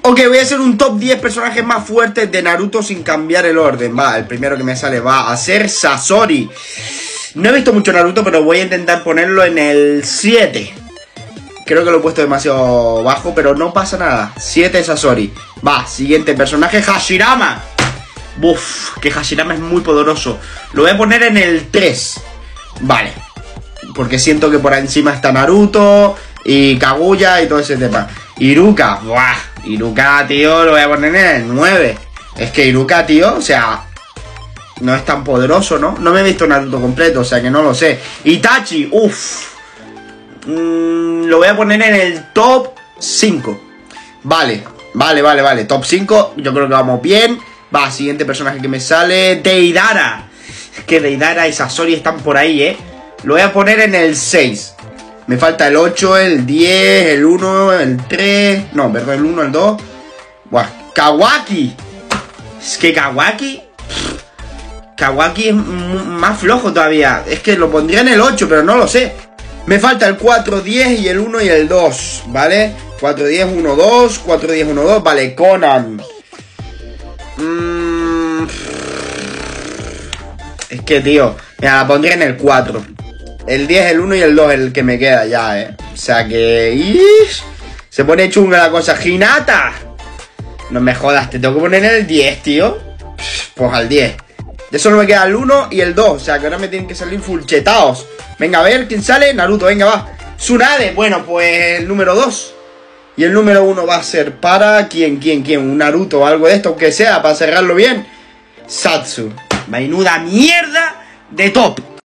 Ok, voy a hacer un top 10 personajes más fuertes de Naruto sin cambiar el orden. Va, el primero que me sale va a ser Sasori. No he visto mucho Naruto, pero voy a intentar ponerlo en el 7. Creo que lo he puesto demasiado bajo, pero no pasa nada. 7 Sasori. Va, siguiente personaje, Hashirama. Uf, que Hashirama es muy poderoso. Lo voy a poner en el 3. Vale. Porque siento que por encima está Naruto y Kaguya y todo ese tema. Iruka. Buah. Iruka, tío, lo voy a poner en el 9. Es que Iruka, tío, o sea, no es tan poderoso, ¿no? No me he visto Naruto completo, o sea que no lo sé. Itachi, uff. Lo voy a poner en el top 5. Vale. Top 5, yo creo que vamos bien. Va, siguiente personaje que me sale, Deidara. Es que Deidara y Sasori están por ahí, Lo voy a poner en el 6. Me falta el 8, el 10, el 1, el 3... No, perdón, el 1, el 2... Buah, Kawaki. Es que Kawaki... Kawaki es más flojo todavía. Es que lo pondría en el 8, pero no lo sé. Me falta el 4, 10 y el 1 y el 2, ¿vale? 4, 10, 1, 2, 4, 10, 1, 2... Vale, Conan. Es que, tío... Mira, la pondría en el 4. El 10, el 1 y el 2 es el que me queda ya, O sea que... ¡ish! Se pone chunga la cosa. ¡Hinata! No me jodas, te tengo que poner en el 10, tío. Pues al 10. De solo me queda el 1 y el 2. O sea que ahora me tienen que salir fulchetados. Venga, a ver, ¿quién sale? Naruto, venga, va. Tsunade, bueno, pues el número 2. Y el número 1 va a ser para... ¿Quién? Un Naruto o algo de esto, aunque sea, para cerrarlo bien. Satsu. Vainuda mierda de top.